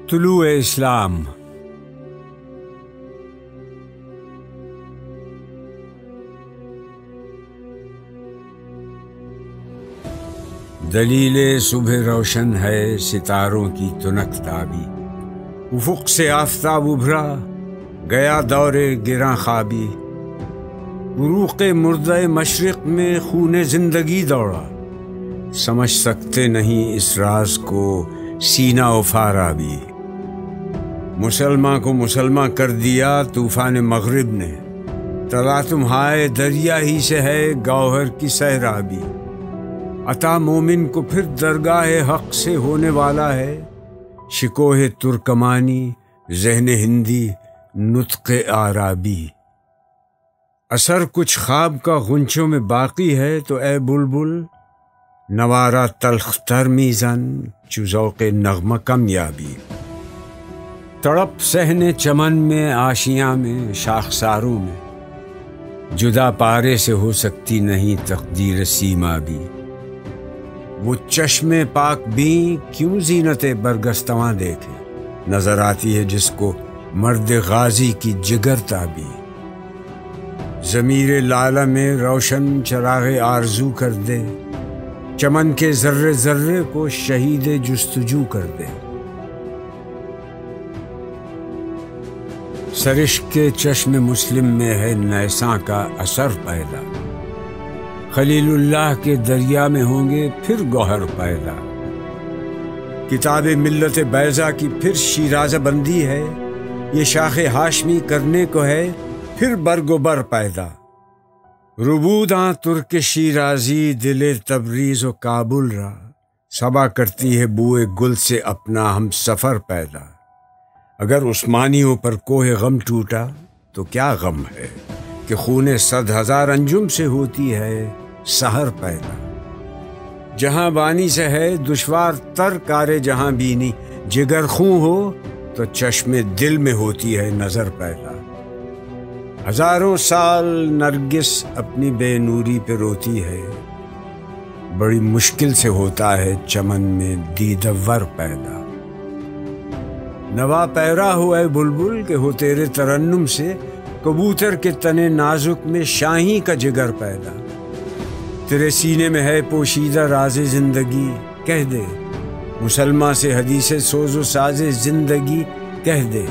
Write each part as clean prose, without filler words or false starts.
طلوع-e-Islam دلیل صبح روشن ہے ستاروں کی تنک تابی، افق سے آفتاب ابھرا گیا دور گراں خوابی، عروق مردہ مشرق میں خون زندگی دوڑا، سمجھ سکتے نہیں اس راز کو سینہ و فارابی، مسلمان کو مسلمان کر دیا طوفان مغرب نے، تلاطم ہائے دریا ہی سے ہے گوہر کی سیرابی، عطا مومن کو پھر درگاہ حق سے ہونے والا ہے، شکوہ ترکمانی ذہن ہندی نطق عربی، اثر کچھ خواب کا غنچوں میں باقی ہے تو اے بلبل نوارا تلخ تر میزن چو ذوق نغمہ کمیابی، تڑپ صحن چمن میں آشیاں میں شاخساروں میں، جدا پارے سے ہو سکتی نہیں تقدیر سیما بھی، وہ چشم پاک بھی کیوں زینت برگستواں دیکھے، نظر آتی ہے جس کو مرد غازی کی جگر تابی، ضمیر لالہ میں روشن چراغ آرزو کر دے، چمن کے ذرے ذرے کو شہید جستجو کر دے، سرشک کے چشم مسلم میں ہے نیساں کا اثر پیدا، خلیل اللہ کے دریا میں ہوں گے پھر گوہر پیدا، کتاب ملت بیضا کی پھر شیرازہ بندی ہے، یہ شاخ ہاشمی کرنے کو ہے پھر برگ و بر پیدا، ربوداں ترک شیرازی دل تبریز و کابل را، صبا کرتی ہے بوئے گل سے اپنا ہم سفر پیدا، اگر عثمانیوں پر کوہ-غم ٹوٹا تو کیا غم ہے کہ خون 100,000 انجم سے ہوتی ہے سحر پیدا، جہاں بانی سے ہے دشوار تر کار جہاں بینی، جگر خوں ہو تو چشم دل میں ہوتی ہے نظر پیدا، ہزاروں سال نرگس اپنی بے نوری پہ روتی ہے، بڑی مشکل سے ہوتا ہے چمن میں دیدور پیدا، نوا پیرا ہو اے بلبل کہ ہو تیرے ترنم سے کبوتر کے تنے نازک میں شاہی کا جگر پیدا، تیرے سینے میں ہے پوشیدہ راز زندگی، کہہ دے مسلمان سے حدیث سوز و ساز زندگی کہہ دے،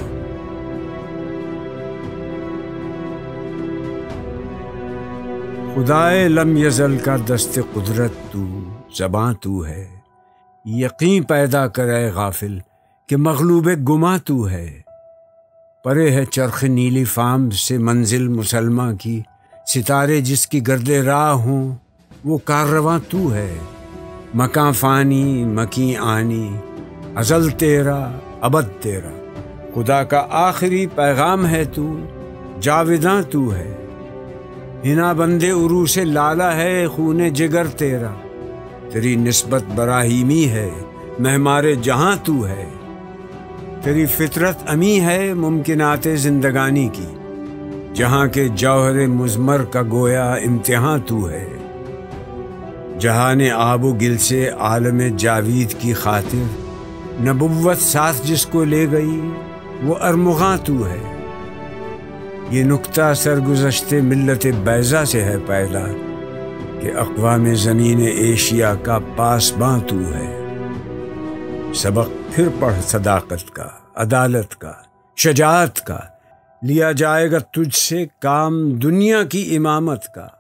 خدائے لم یزل کا دست قدرت تو، زباں تو ہے، یقین پیدا کرے غافل کہ مغلوب گماں تو ہے، پرے ہے چرخ نیلی فام سے منزل مسلماں کی، ستارے جس کی گرد راہ ہوں وہ کاررواں تو ہے، مکاں فانی مکیں آنی، ازل تیرا ابد تیرا، خدا کا آخری پیغام ہے تو، جاوداں تو ہے، ہنا بندے عروس لالہ ہے خون جگر تیرا، تیری نسبت براہیمی ہے مہمار جہاں تو ہے، تیری فطرت امی ہے ممکنات زندگانی کی، جہاں کے جوہر مضمر کا گویا امتحان تو ہے، جہان آب و گل سے عالم جاوید کی خاطر، نبوت ساتھ جس کو لے گئی وہ ارمغاں تو ہے، یہ نکتہ سرگزشت ملت بیضا سے ہے پیدا کہ اقوام زمین ایشیا کا پاسباں تو ہے، سبق پھر پڑھ صداقت کا، عدالت کا، شجاعت کا، لیا جائے گا تجھ سے کام دنیا کی امامت کا،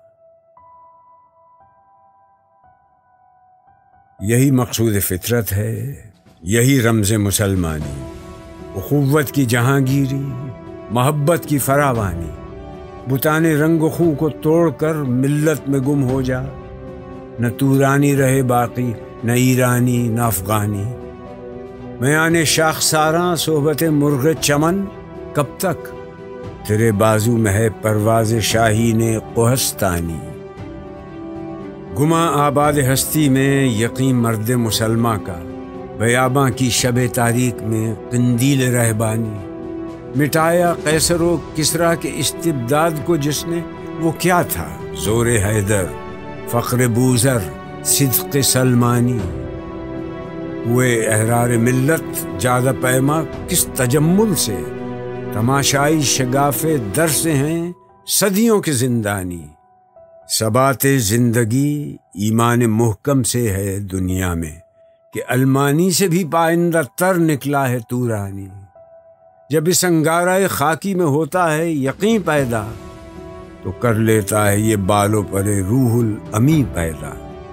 یہی مقصود فطرت ہے، یہی رمز مسلمانی، اخوت کی جہانگیری، محبت کی فراوانی، بتانے رنگ و خوں کو توڑ کر ملت میں گم ہو جا، نہ تورانی رہے باقی نہ ایرانی نہ افغانی، میان شاخساراں صحبت مرغ چمن کب تک، تیرے بازو میں ہے پرواز شاہین کوہستانی، گما آباد ہستی میں یقین مرد مسلمان کا، بیاباں کی شب تاریک میں قندیل رہبانی، مٹایا قیصر و کسریٰ کے استبداد کو جس نے، وہ کیا تھا زور حیدر، فخر بوذر، صدق سلمانی، ہوئے احرار ملت جادہ پیما کس تجمل سے، تماشائی شگاف در سے ہیں صدیوں کے زندانی۔ ثبات زندگی ایمان محکم سے ہے دنیا میں، کہ المانی سے بھی پائندہ تر نکلا ہے تورانی۔ جب اس انگارہ خاکی میں ہوتا ہے یقین پیدا، تو کر لیتا ہے یہ بالوں پر روح الامی پیدا۔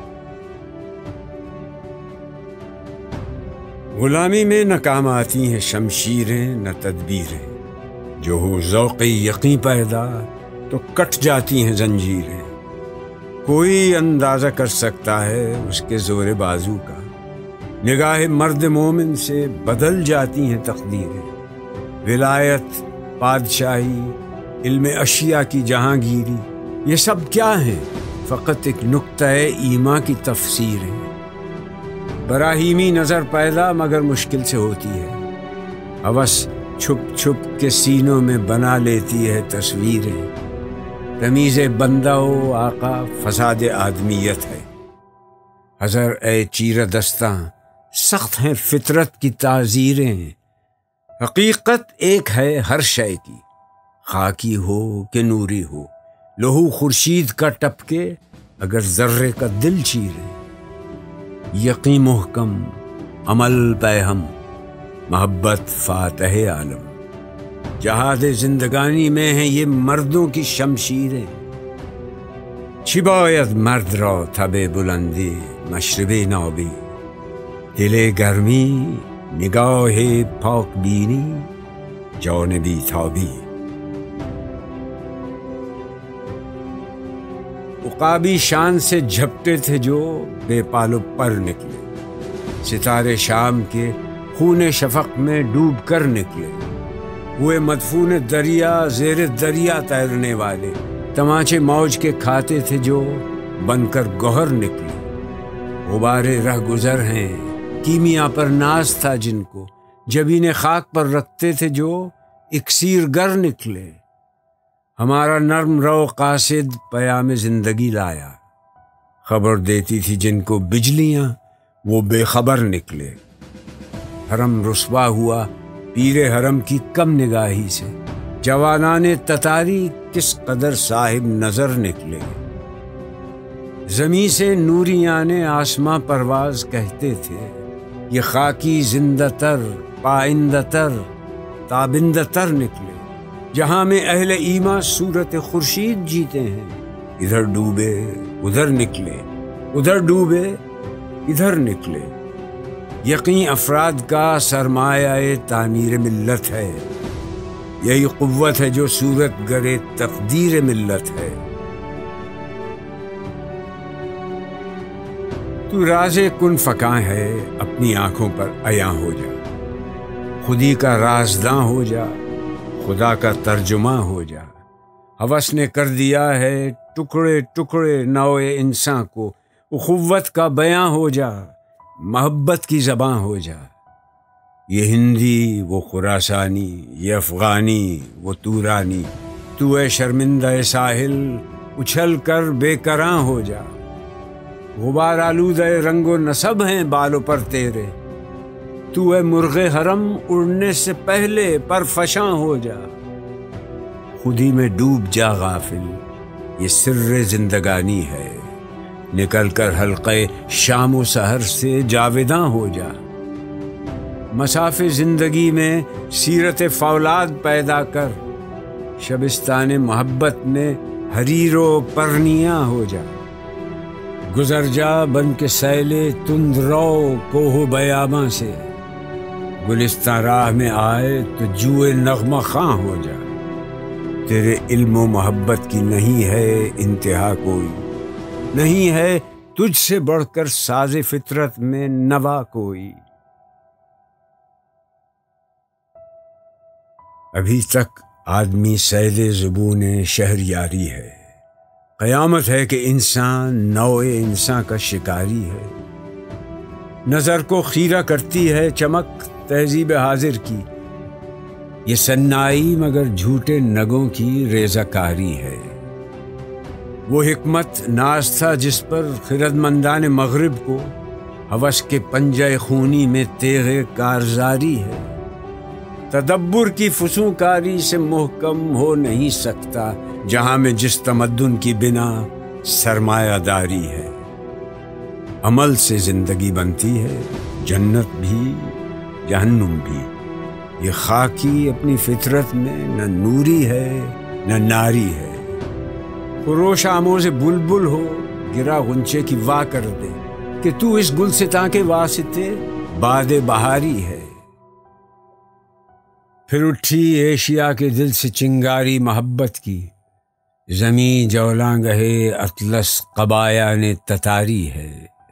غلامی میں نہ کام آتی ہیں شمشیریں نہ تدبیریں، جو ہو ذوق یقین پیدا تو کٹ جاتی ہیں زنجیریں۔ کوئی اندازہ کر سکتا ہے اس کے زور بازو کا، نگاہ مرد مومن سے بدل جاتی ہیں تقدیریں۔ ولایت، بادشاہی، علم اشیاء کی جہانگیری، یہ سب کیا ہیں؟ فقط ایک نقطہ ایما کی تفسیر ہے۔ براہیمی نظر پیدا مگر مشکل سے ہوتی ہے، ہوس چھپ چھپ کے سینوں میں بنا لیتی ہے تصویریں۔ تمیز بندہ و آقا فساد آدمیت ہے، حذر اے چیر دستاں سخت ہیں فطرت کی تعزیریں۔ حقیقت ایک ہے ہر شے کی، خاکی ہو کہ نوری ہو، لہو خورشید کا ٹپکے اگر ذرے کا دل چیرے۔ یقین محکم، عمل پیہم، محبت فاتح عالم، جہاد زندگانی میں ہیں یہ مردوں کی شمشیریں۔ چی باید مرد را تب بلندی مشرب نابی، دل گرمی نگاہ پاک بینی جانبی تابی۔ عقابی شان سے جھپٹے تھے جو بے پالو پر نکلے، ستارے شام کے خون شفق میں ڈوب کر نکلے۔ ہوئے مدفون دریا زیر دریا تیرنے والے، تماچے موج کے کھاتے تھے جو بن کر گوہر نکلے۔ غبارے رہ گزر ہیں کیمیا پر ناز تھا جن کو، جبین خاک پر رکھتے تھے جو اکسیر گر نکلے۔ ہمارا نرم رو قاصد پیام زندگی لایا، خبر دیتی تھی جن کو بجلیاں وہ بے خبر نکلے۔ حرم رسوا ہوا پیر حرم کی کم نگاہی سے، جوانان تتاری کس قدر صاحب نظر نکلے۔ زمیں سے نوریان آسماں پرواز کہتے تھے، یہ خاکی زندہ تر پائندہ تر تابندہ تر نکلے۔ جہاں میں اہل ایما صورت خورشید جیتے ہیں، ادھر ڈوبے ادھر نکلے، ادھر ڈوبے ادھر نکلے۔ یقین افراد کا سرمایہ تعمیر ملت ہے، یہی قوت ہے جو صورت گرے تقدیر ملت ہے۔ تو راز کن فکاں ہے اپنی آنکھوں پر عیاں ہو جا، خودی کا رازداں ہو جا، خدا کا ترجمہ ہو جا۔ ہوس نے کر دیا ہے ٹکڑے ٹکڑے نوع انسان کو، اخوت کا بیاں ہو جا، محبت کی زباں ہو جا۔ یہ ہندی وہ خراسانی، یہ افغانی وہ تورانی، تو اے شرمندہ ساحل اچھل کر بے کراں ہو جا۔ غبار آلودہ رنگ و نسب ہیں بالوں پر تیرے، تو اے مرغ حرم اڑنے سے پہلے پر فشاں ہو جا۔ خودی میں ڈوب جا غافل، یہ سر زندگانی ہے، نکل کر حلقے شام و سحر سے جاویداں ہو جا۔ مساف زندگی میں سیرت فولاد پیدا کر، شبستان محبت میں حریر و پرنیاں ہو جا۔ گزر جا بن کے سیلے تند رو کوہ بیاباں سے، گلستان راہ میں آئے تو جوئے نغمہ خواں ہو جا۔ تیرے علم و محبت کی نہیں ہے انتہا کوئی، نہیں ہے تجھ سے بڑھ کر ساز فطرت میں نوا کوئی۔ ابھی تک آدمی سیل زبون شہریاری ہے، قیامت ہے کہ انسان نوع انسان کا شکاری ہے۔ نظر کو خیرہ کرتی ہے چمک تہذیب حاضر کی، یہ سنائی مگر جھوٹے نگوں کی ریزہ کاری ہے۔ وہ حکمت ناز تھا جس پر خردمندان مغرب کو हवस के पंजे खूनी में तेगे कारजारी है। तदब्बुर की फुसूकारी से मुहकम हो नहीं सकता जहां में जिस तमद्दुन की बिना सरमायादारी है। अमल से जिंदगी बनती है, जन्नत भी जहन्नुम भी। ये खाकी अपनी फितरत में न नूरी है न नारी है। खुरोश आमोज़ बुलबुल हो, गिरा गुंचे की वाह कर दे कि तू इस गुलसितां के वास्ते बादे बहारी है। फिर उठी एशिया के दिल से चिंगारी मोहब्बत की, ज़मीं जौलां गहे अतलस कबाया ने ततारी है।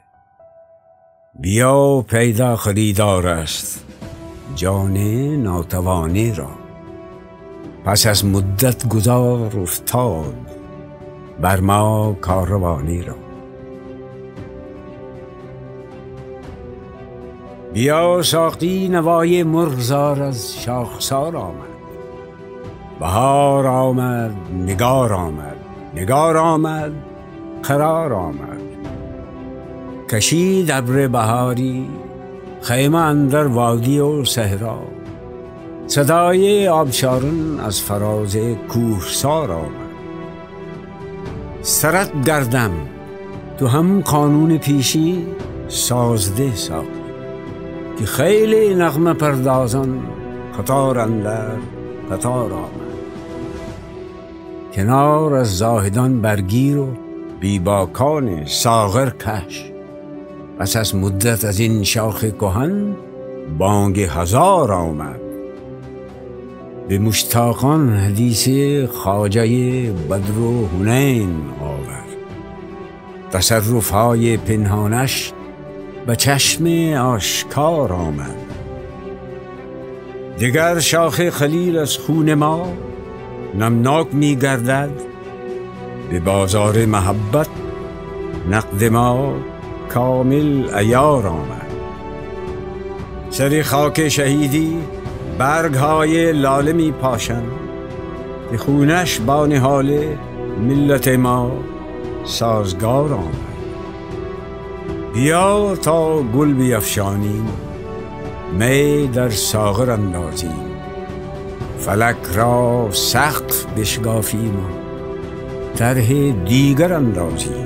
बियाओ पैदा खरीदार است جان ناتوانی را، پس از مدت گذار افتاد بر ما کاروانی را. بیا ساقی نوای مرغزار از شاخسار آمد. بهار آمد، نگار آمد، نگار آمد، قرار آمد. کشید ابر بهاری خیمه اندر وادی و صحرا. صدای آبشاران از فراز کوهسار آمد. سرت گردم تو هم قانون پیشی سازده ساخت که خیلی نغمه پردازان قطار اندر قطار آمد. کنار از زاهدان برگیر و بیباکان ساغر کش. پس از مدت از این شاخ کهن بانگ هزار آمد. به مشتاقان حدیث خواجه بدر و حنین آورد. تصرفهای پنهانش به چشم آشکار آمد. دیگر شاخ خلیل از خون ما نمناک می گردد. به بازار محبت نقد ما کامل عیار آمد. سر خاک شهیدی برگهای لاله می پاشند که خونش با نهال ملت ما سازگار آمد. بیا تا گل بیفشانیم، می در ساغر اندازیم. فلک را سقف بشکافیم و طرح دیگر اندازیم.